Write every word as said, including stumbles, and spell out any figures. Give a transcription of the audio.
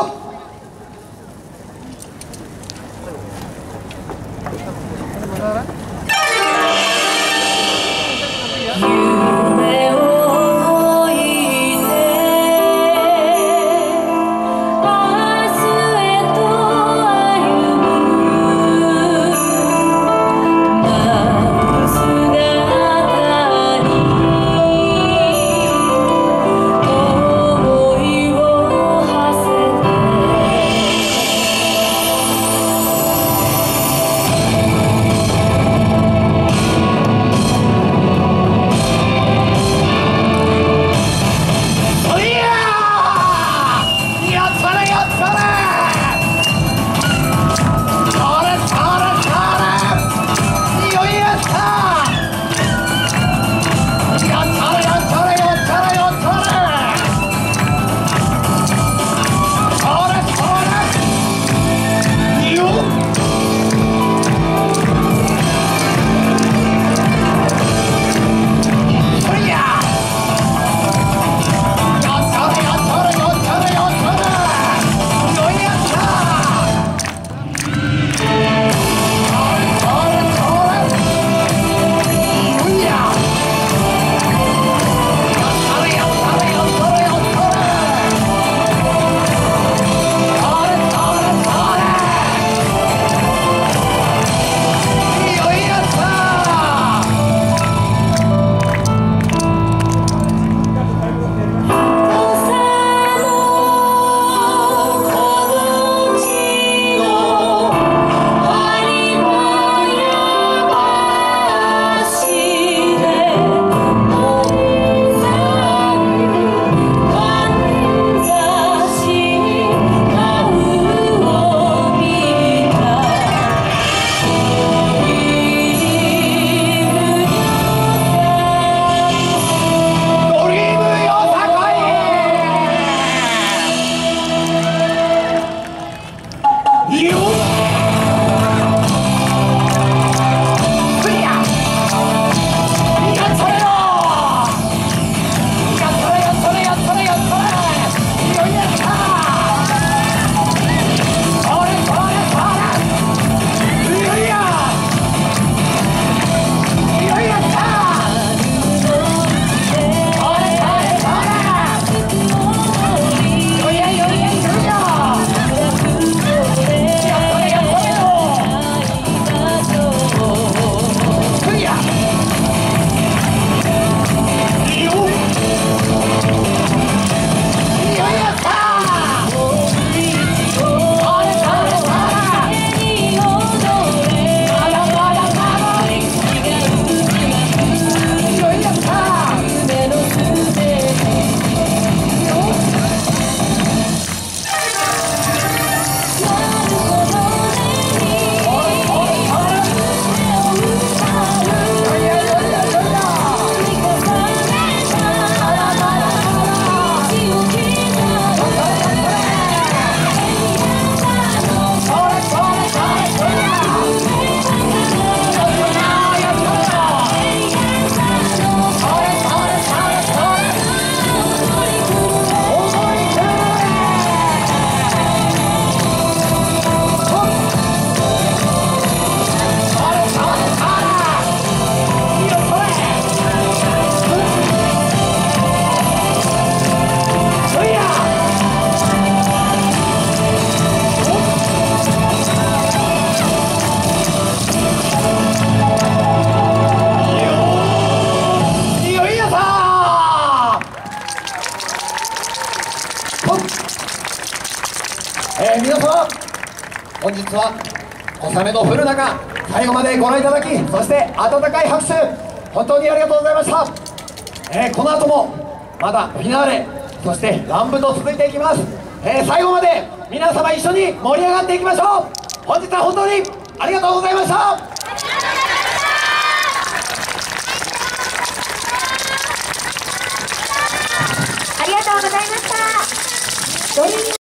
えー、皆様本日は小雨の降る中最後までご覧いただき、そして温かい拍手本当にありがとうございました。えー、この後もまだフィナーレ、そして乱舞と続いていきます。えー、最後まで皆様一緒に盛り上がっていきましょう。本日は本当にありがとうございました。 ありがとうございました。